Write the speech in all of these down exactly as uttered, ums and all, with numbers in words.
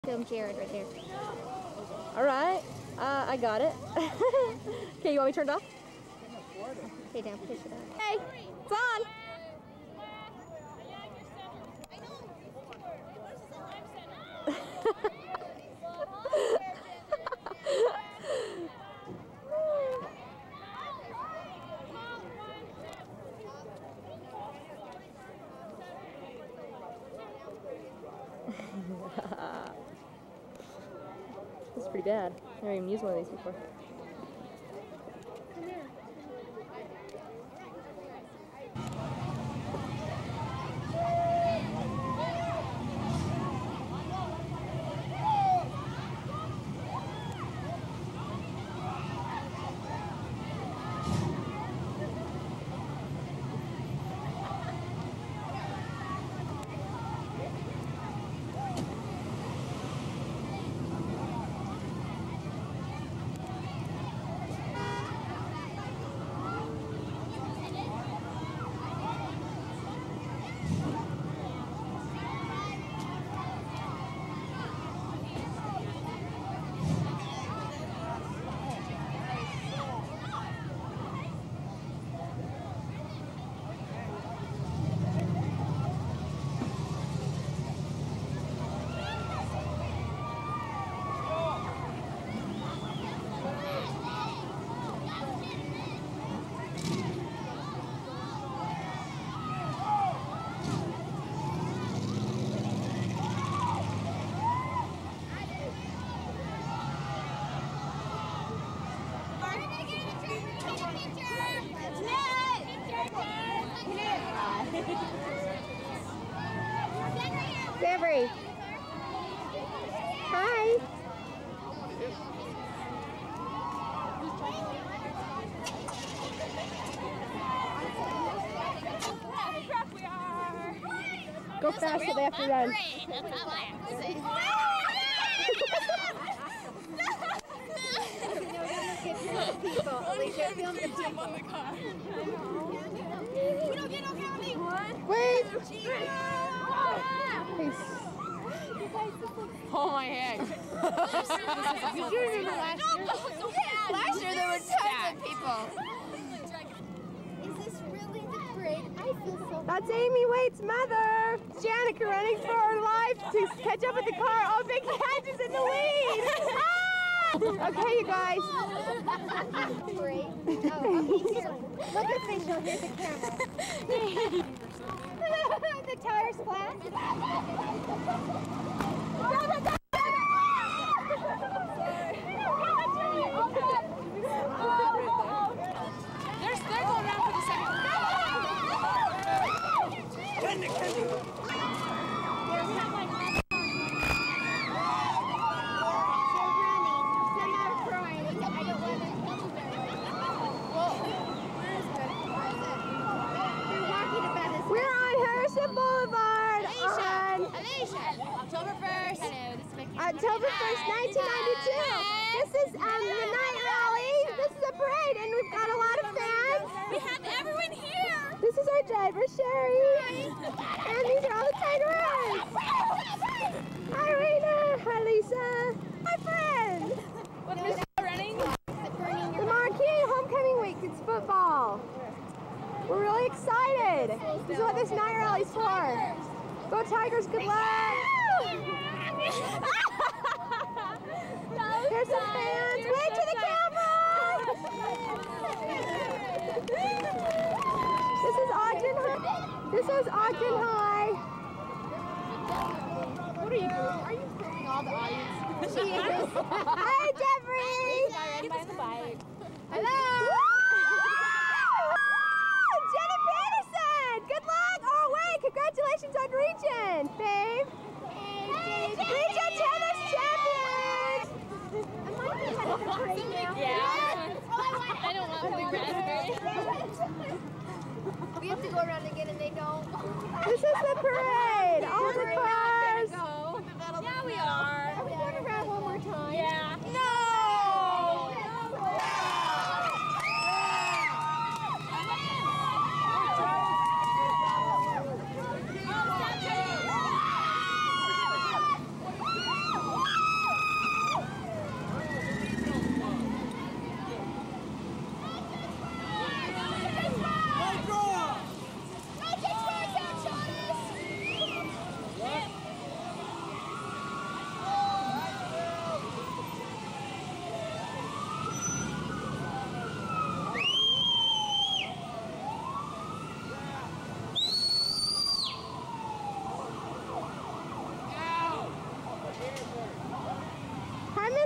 Film Jared right there. All right, uh, I got it. Okay, you want me turned off? Okay, down, push it up. Hey, it's on. This is pretty bad. I've never even used one of these before. Come here. Avery. Hi. Go fast so they have to run. That's how I have to say. People. Alicia, film the people. We don't get no county. Wait. Oh my head. Did you remember last year? Last year there were tons of people. Is this really the parade? I feel so That's Amy Waite's mother. Janica running for her life to catch up with the car. Oh, Big Cat is in the lead. Ah! Okay, you guys. parade. Oh, okay, here. Look at Facial. Here's the camera. The tires flat. They're they're going around for the second round. We're on Harrison Boulevard on October first. Hello, this is Vicky. October first, nineteen ninety-two. This is um, the night rally. This is a parade, and we've got a lot of fans. We have everyone here. This is our driver, Sherry. And these are all the Tigerers. Hi, Rena. Hi, Lisa. Hi, friends. What are we running? The Marquee Homecoming Week. It's football. We're really excited. This is what this night rally's for. Go Tigers, good luck. Here's some fans. Wave to the camera. This is Ogden High. This is Ogden High. What are you doing? Are you filming all the audience? She is. Hi, Jeffrey. Get by the bike. Hello. Jenna Peterson. Good luck. Oh, wait. Congratulations on region, babe. Region tennis champions. Yeah. I don't want blue raspberry. We have to go around again and they don't. This is the parade. All the cars. Yeah, we are. Are we going around one more time? Yeah. No.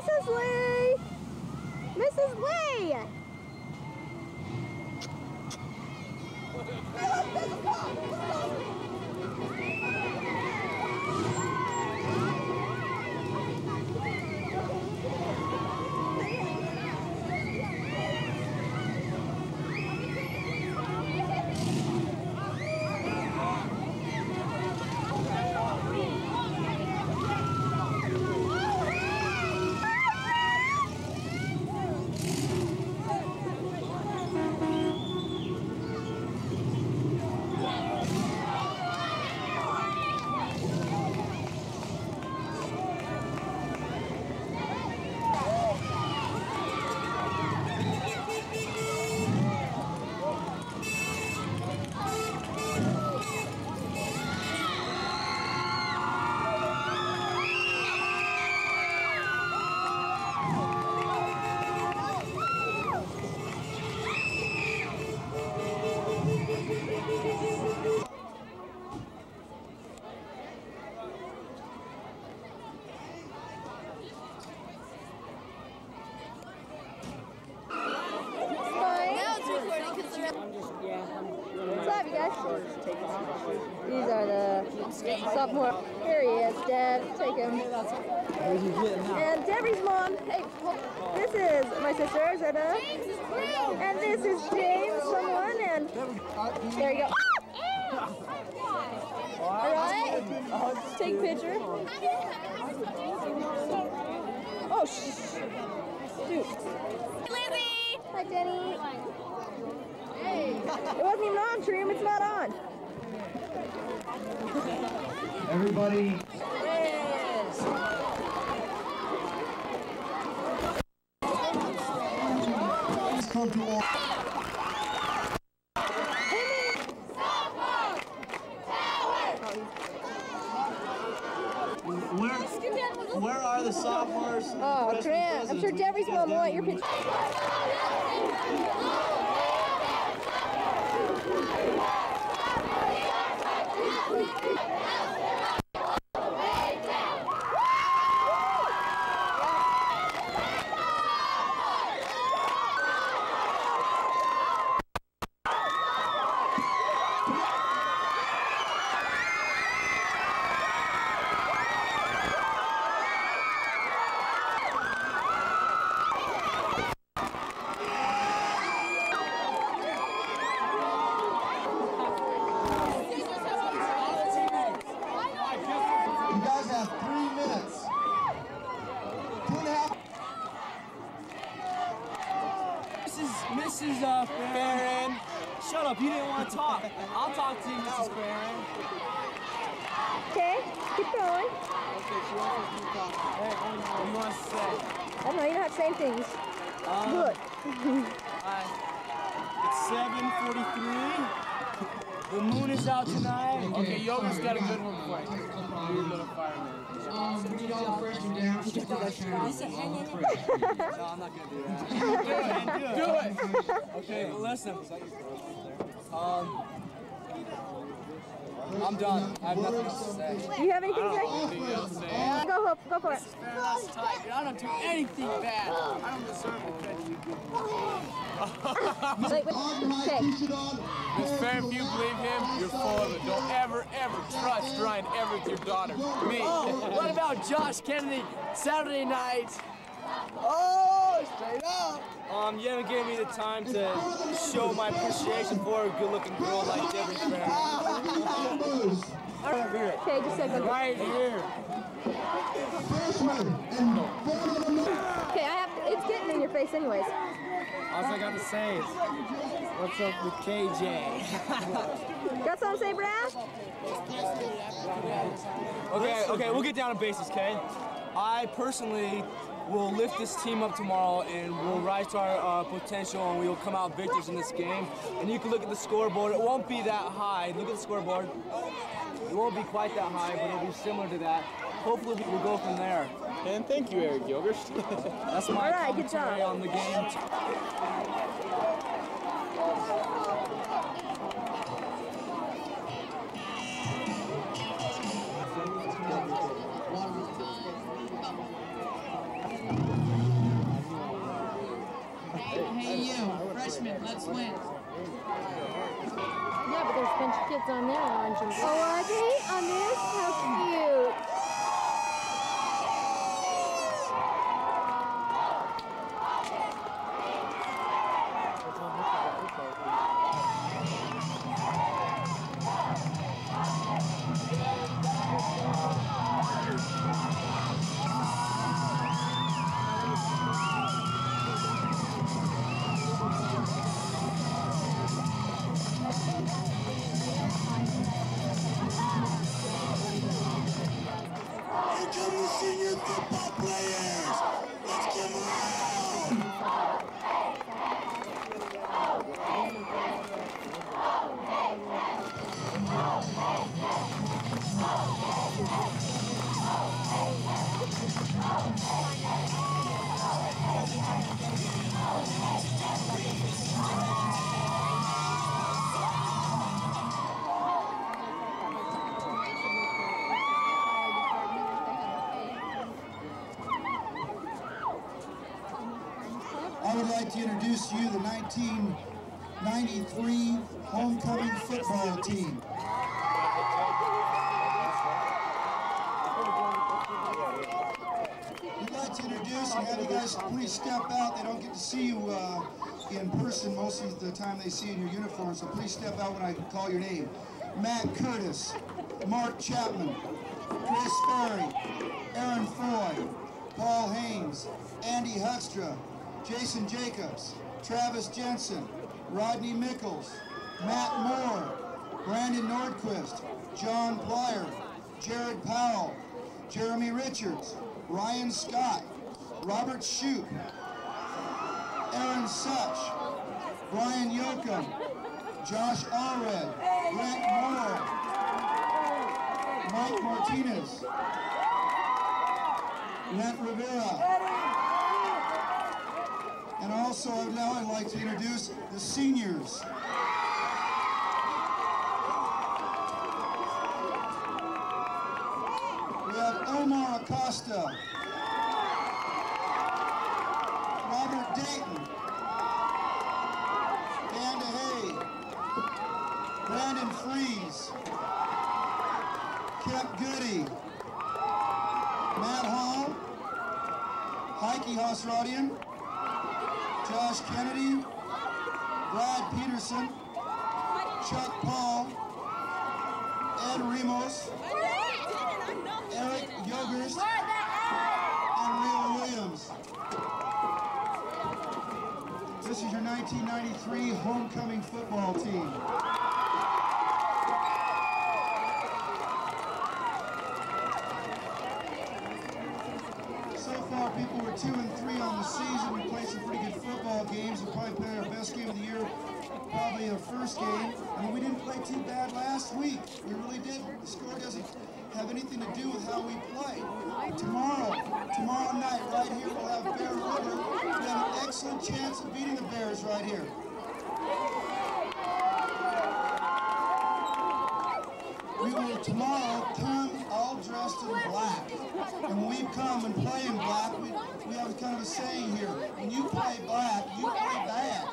Missus Lee! Missus Lee! What's up, you guys? These are the sophomore. Here he is, Dad. Take him. And Debbie's mom. Hey, this is my sister, Zeta. And this is James, someone. And there you go. All right. Take picture. Oh, shh. Dude. Lizzie! Hi, Jenny. It wasn't even on, Trim. It's not on. Everybody. Yes. Come to all. Where, where are the sophomores? Oh, Grant. I'm sure Debbie's mom will want your picture. Missus Uh, Farron, shut up, you didn't want to talk. I'll talk to you, Missus Farron. Okay, keep going. Okay, she wants to talk. Hey, what do you want to say? I don't know, you know how to say things. Um, Good. uh, it's seven forty-three. The moon is out tonight. Okay, Yoga's got a good one for you. You're a little fireman. Um, we need all the freshmen down. No, I'm not gonna do that. do it, do it. Okay, but listen. Um, I'm done. I have nothing else to say. Do you have anything to say? Anything else to say? Go, Hope. Go for it. That's tight, dude. I don't do anything bad. I don't deserve it. Wait, wait. Okay. Miss Farron, if you believe him, you're full of it. Don't ever, ever trust Ryan ever with your daughter. Me. Oh, what about Josh Kennedy Saturday night? Oh, straight up. Um, you haven't given me the time to show my appreciation for a good-looking girl like Debbie Farron. Okay, just say good. Right here. Okay, I have. It's getting in your face, anyways. All I got to say is, what's up with K J? Got something to say, Brad? Okay, okay, we'll get down to basics, okay? I personally will lift this team up tomorrow and we'll rise to our uh, potential and we will come out victors in this game. And you can look at the scoreboard. It won't be that high. Look at the scoreboard. It won't be quite that high, but it'll be similar to that. Hopefully we'll go from there. And thank you, Eric Gilchrist. That's my All right, good commentary job. on the game. Water. freshmen. Let's win. Yeah, but there's a bunch of kids on there, orange and blue. Oh, are they? On this? How cute. I would like to introduce to you the nineteen ninety-three homecoming football team. We'd like to introduce and have you guys please step out. They don't get to see you uh, in person most of the time they see you in your uniform, so please step out when I call your name. Matt Curtis, Mark Chapman, Chris Ferry, Aaron Foy, Paul Haynes, Andy Huckstra, Jason Jacobs, Travis Jensen, Rodney Mickles, Matt Moore, Brandon Nordquist, John Plyer, Jared Powell, Jeremy Richards, Ryan Scott, Robert Shoup, Aaron Such, Brian Yoakum, Josh Allred, Brent Moore, Mike Martinez, Brent Rivera. And also, now I'd like to introduce the seniors. We have Omar Acosta, Robert Dayton, Dan DeHay, Brandon Fries, Kip Goody, Matt Hall, Heike Hausradian, Josh Kennedy, Brad Peterson, Chuck Paul, Ed Remos, Eric Yogers, and Rio Williams. This is your nineteen ninety-three homecoming football team. So far, people were two and three on the season. We played some pretty good football games. We probably played our best game of the year, probably our first game. I mean, we didn't play too bad last week. We really didn't. The score doesn't have anything to do with how we play. Tomorrow, tomorrow night, right here, we'll have Bear River. We have an excellent chance of beating the Bears right here. We will tomorrow come all dressed in black. And when we come and play in black, we, we have kind of a saying here. When you play black, you play bad.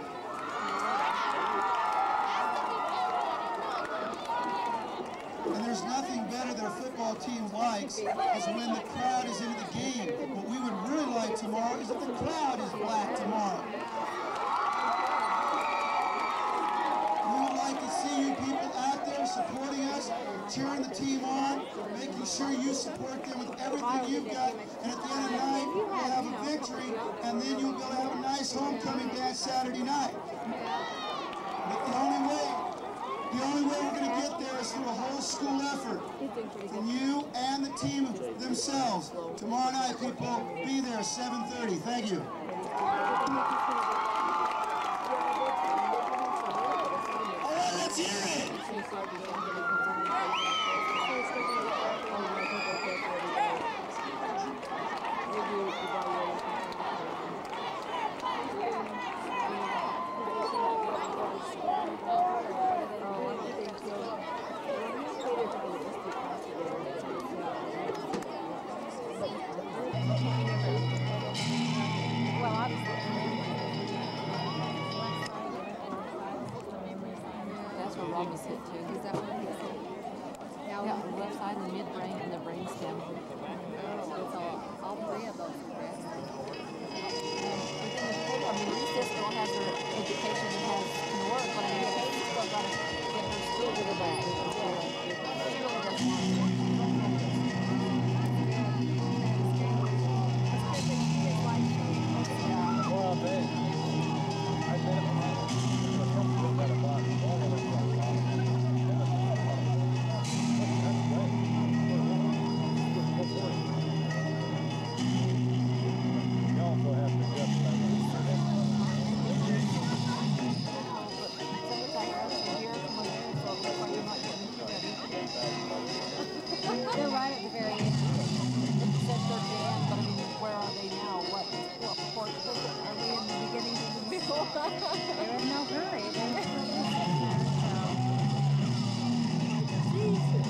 And there's nothing better that a football team likes is when the crowd is into the game. What we would really like tomorrow is if the crowd is black tomorrow. We would like to see you people out there supporting us, cheering the team on, making sure you support them with everything you've got, and at the end of the night, we'll have a victory, and then you'll be able to have a nice homecoming dance Saturday night. But the only way, the only way we're going to get there is through a whole school effort from you and the team themselves. Tomorrow night, people, be there seven thirty. Thank you. All right, let's hear it. Well, obviously. pelvis hit too. Is that what he said? Yeah, yeah, the left side, the midbrain, and the brainstem. So all three of those correct. I mean, Lisa still has her education and has can work, but I mean, Katie's still got to get her school to the back. Yeah. She really doesn't want to. Well, I bet. I bet if I had a box, all of them got a box. That's great. You also have to adjust that. They're right at the very end. It said they're the end, but I mean, where are they now? What, what port? Are we in the beginning of the middle? They're in no hurry. Jesus.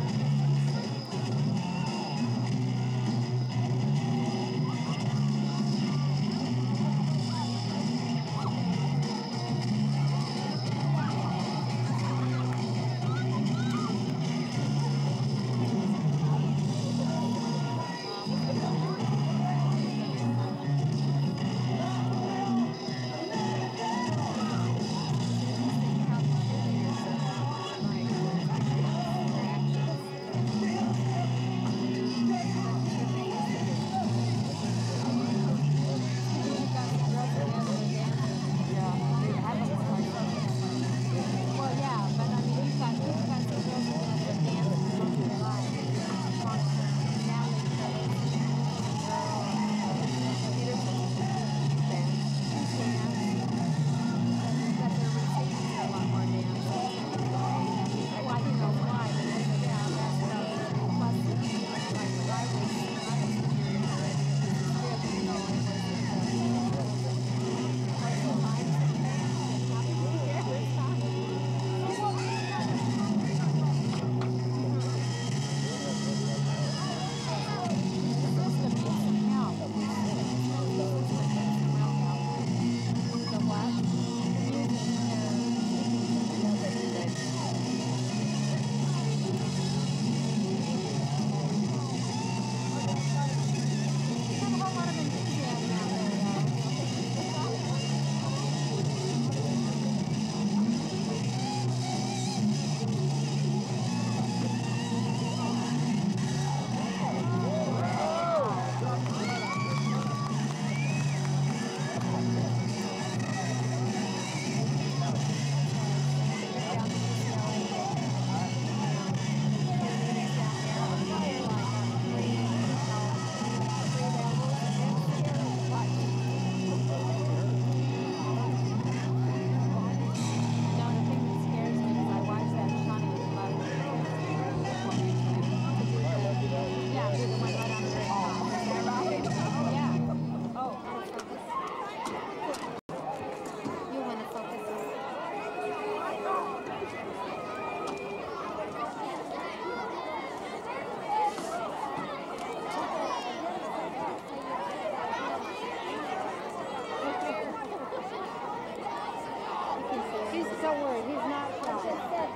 Don't worry, he's not shy.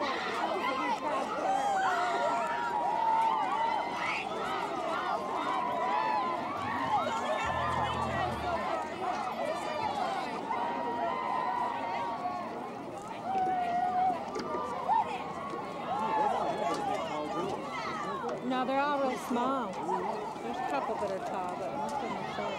No, they're all real small. There's a couple that are tall, but most of them are short.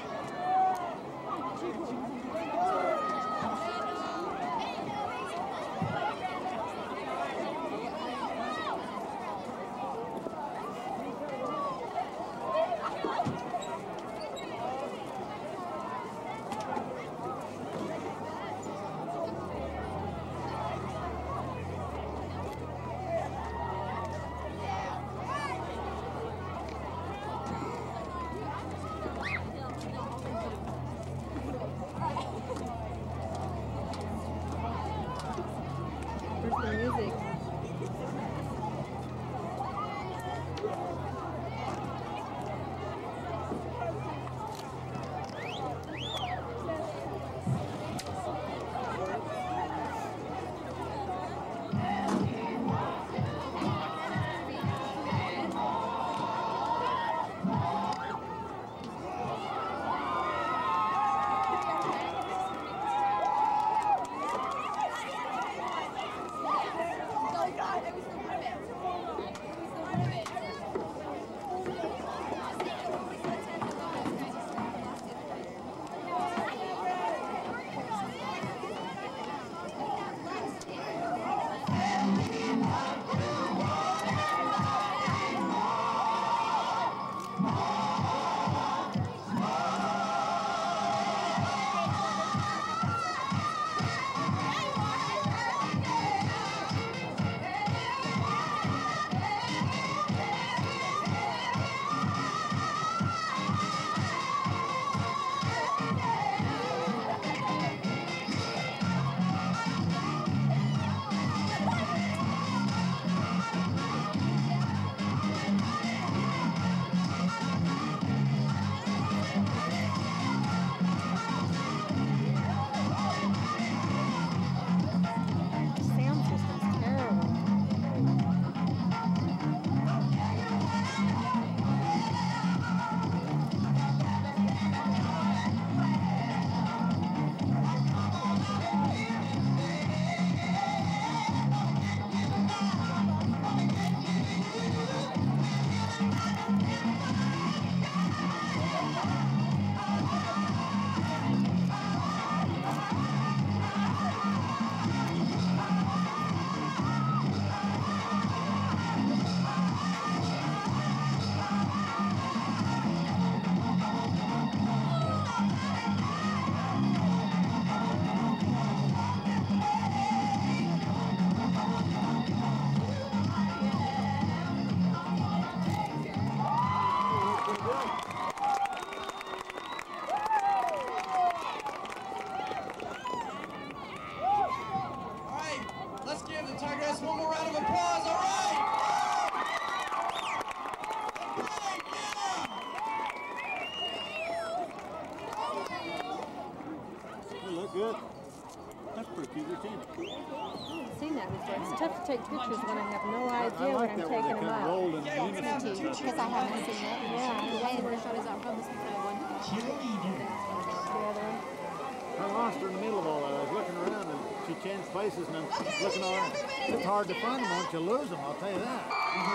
it. That's pretty cute routine. I haven't seen that before. It's tough to take pictures when I have no I idea like when I'm that when taking they them kind of out. rolled in unison. Because I haven't seen it. Yeah. The one where shot is out from this one. The other one. I lost her in the middle of all that. I was looking around and she changed places and I'm looking on her. It's hard to find them once you lose them, I'll tell you that.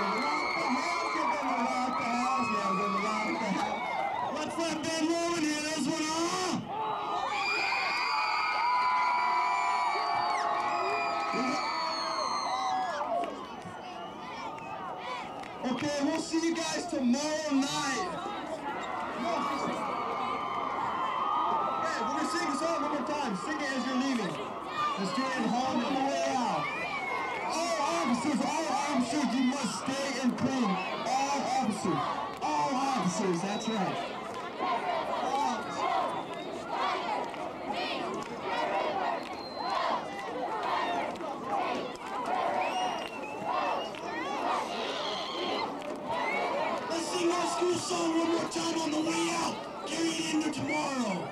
Let's let Ben Rowan hear this one, huh? Okay, we'll see you guys tomorrow night. Hey, we're gonna sing the song one more time. Sing it as you're leaving. Let's do it home on the way out. All officers, all officers, you must stay and clean. All officers, all officers, that's right. All officers. Let's sing our school song one more time on the way out. Carry it into tomorrow.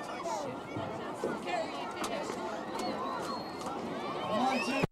One, two.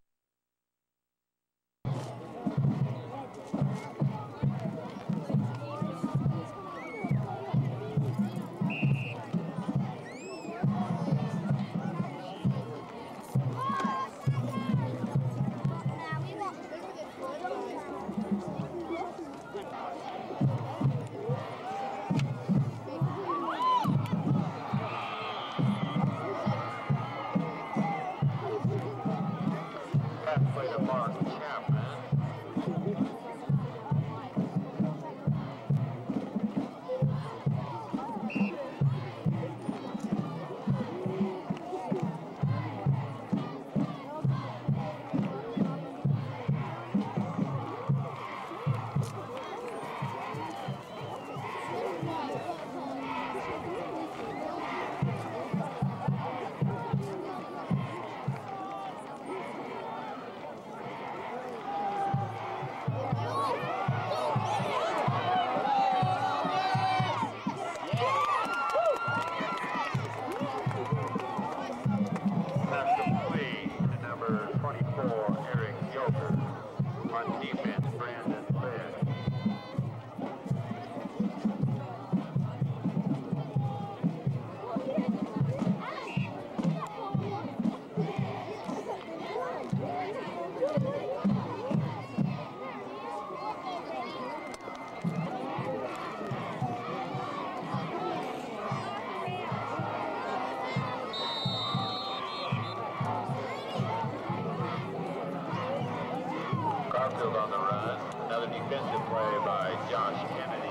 Garfield on the run. Another defensive play by Josh Kennedy.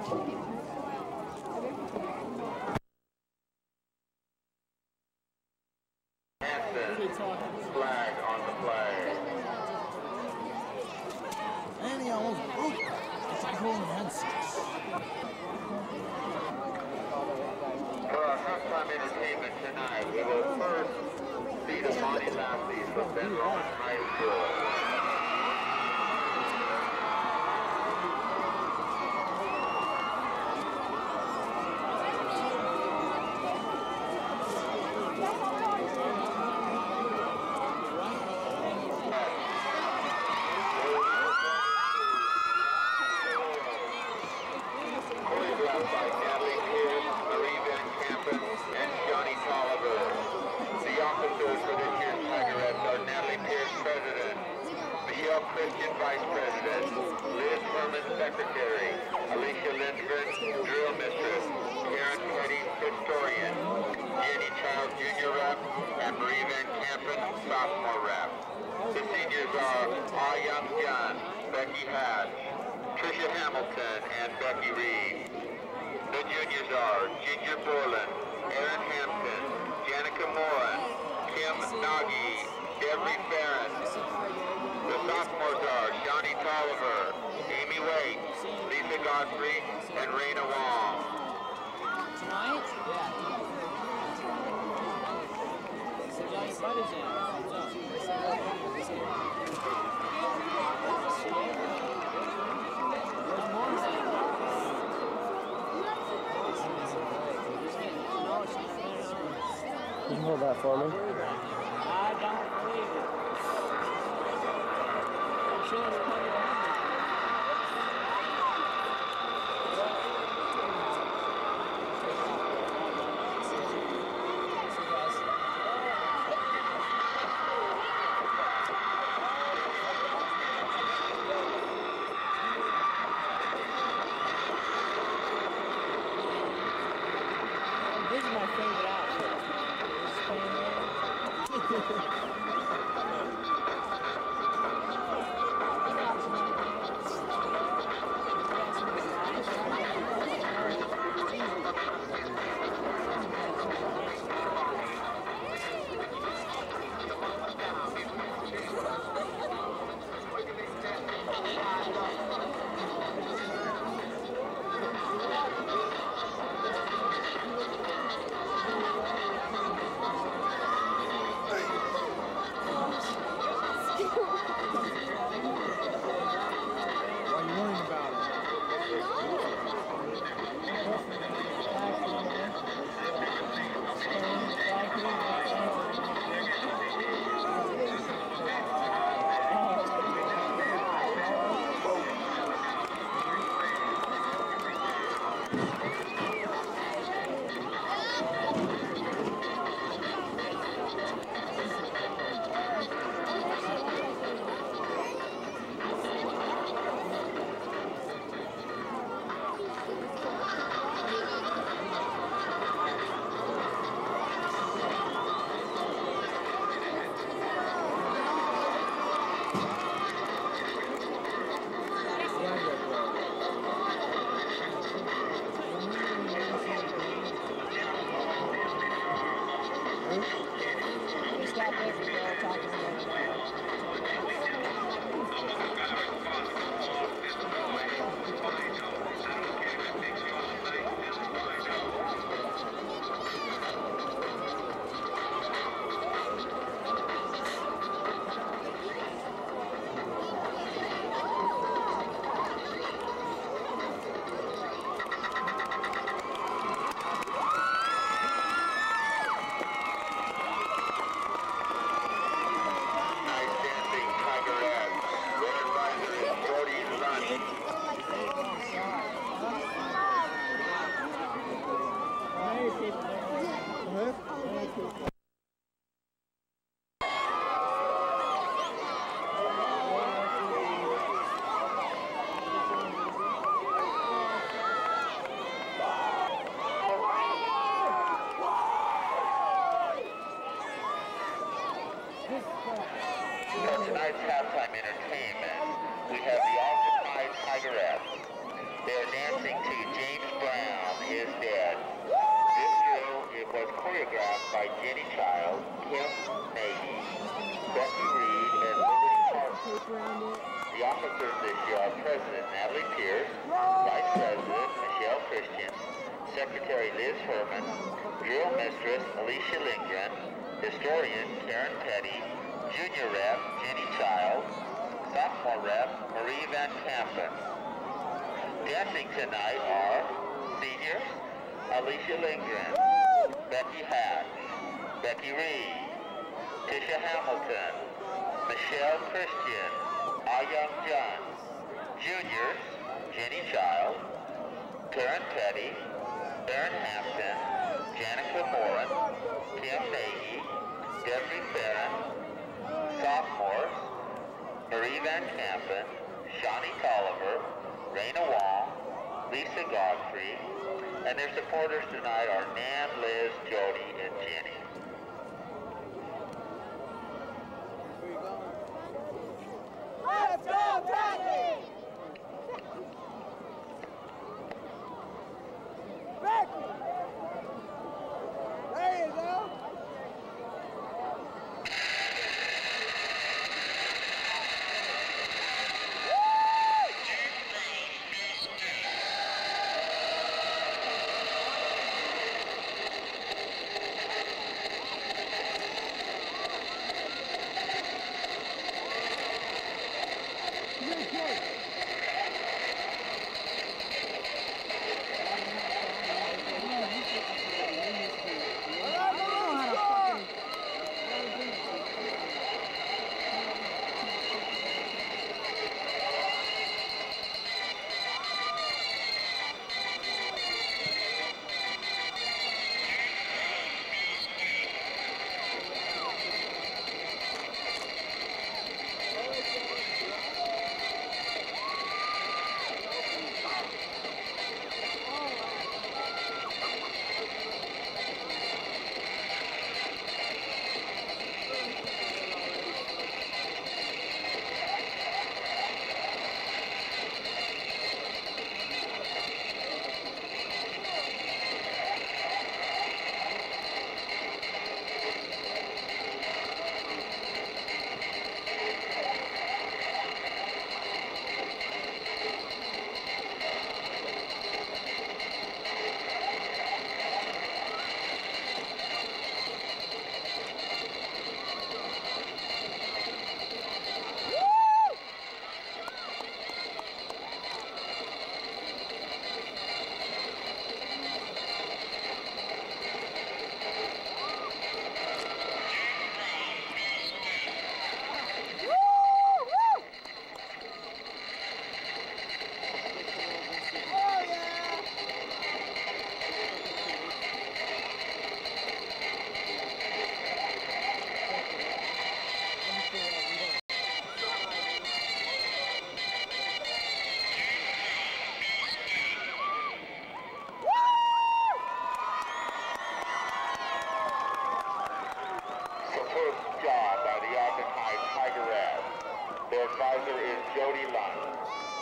Flag on the flag. And he almost broke it. It's like holding handsets. For our halftime entertainment tonight, we will first see the Monty Lassies from Ben Lawrence High School. Christian Vice President, Liz Herman Secretary, Alicia Lindgren, Drill Mistress, Karen Petty, Historian, Jenny Child Junior Rep, and Marie Van Campen, Sophomore Rep. The seniors are Ah Young Jun, Becky Hatt, Tricia Hamilton, and Becky Reed. The juniors are Ginger Borland, Erin Hampton, Janica Moran, Kim Nagy, Debbie Farron. The sophomores are Shawnee Tolliver, Amy Waite, Lisa Godfrey, and Raina Wong. Tonight? Yeah. So Johnny Butters Can you hold that for me? I don't believe it. I'm sure there's plenty of them. This is my favorite outfit. For tonight's halftime entertainment, we have the Alton High Tigerettes. They are dancing to James by Jenny Child, Kim Nagy, Becky Reed, and Liberty Carson. The officers this year are President Natalie Pierce, Vice President Michelle Christian, Secretary Liz Herman, Drill Mistress Alicia Lindgren, Historian Karen Petty, Junior Rep Jenny Child, Sophomore Rep Marie Van Kampen. Dancing tonight are seniors Alicia Lindgren, Becky Hatch, Becky Reed, Tisha Hamilton, Michelle Christian, Ah Young Jun. Juniors, Jenny Child, Karen Petty, Erin Hampton, Janica Morin, Kim Nagy, Debbie Farron. Sophomores, Marie Van Kampen, Shawnee Tolliver, Raina Wong, Lisa Godfrey, and their supporters tonight are Nan, Liz, Jody, and Jenny. Let's go, Bradley! Bradley! There you go! Job by the Ogden High Tigerette. Their advisor is Jody Lund.